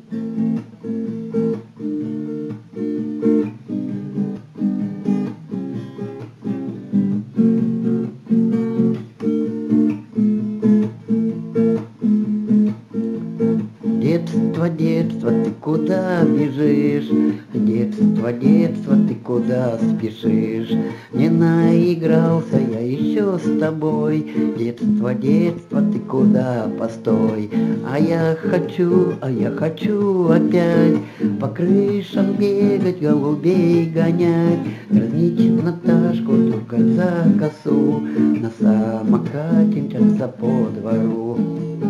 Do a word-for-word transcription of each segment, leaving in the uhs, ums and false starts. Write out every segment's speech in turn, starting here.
Детство, детство, ты куда бежишь? Детство, детство, ты куда спешишь? Не наигрался я еще с тобой. Детство, детство, ты куда, постой? А я хочу, а я хочу опять по крышам бегать, голубей гонять, дразнить Наташку, тюркать за косу, на самокате мчаться по двору.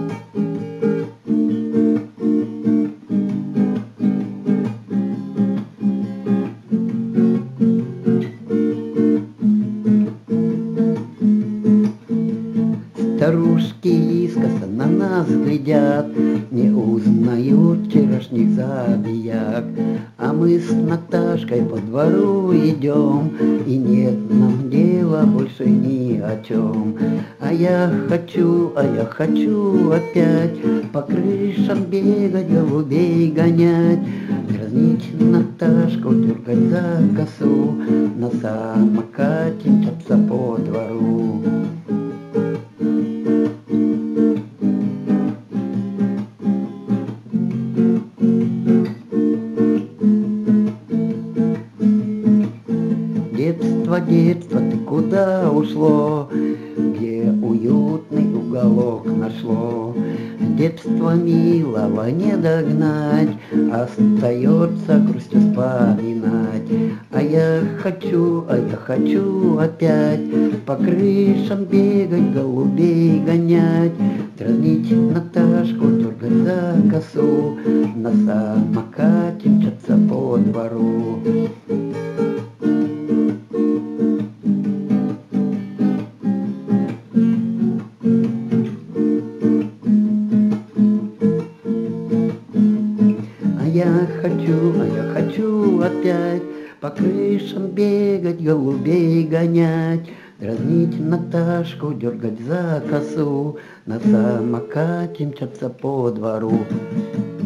Старушки искоса на нас глядят, не узнают вчерашних забияк. А мы с Наташкой по двору идем, и нет нам дела больше ни о чем. А я хочу, а я хочу опять по крышам бегать, голубей гонять, дразнить Наташку, дергать за косу, на самокате мчаться по двору. Детство, детство, ты куда ушло? Где уютный уголок нашло? Детство милого не догнать, остается грустью вспоминать. А я хочу, а я хочу опять по крышам бегать, голубей гонять, дразнить Наташку, дергать за косу, на самокате мчаться по двору. Я хочу, а я хочу опять по крышам бегать, голубей гонять, дразнить Наташку, дергать за косу, на самокате мчаться по двору.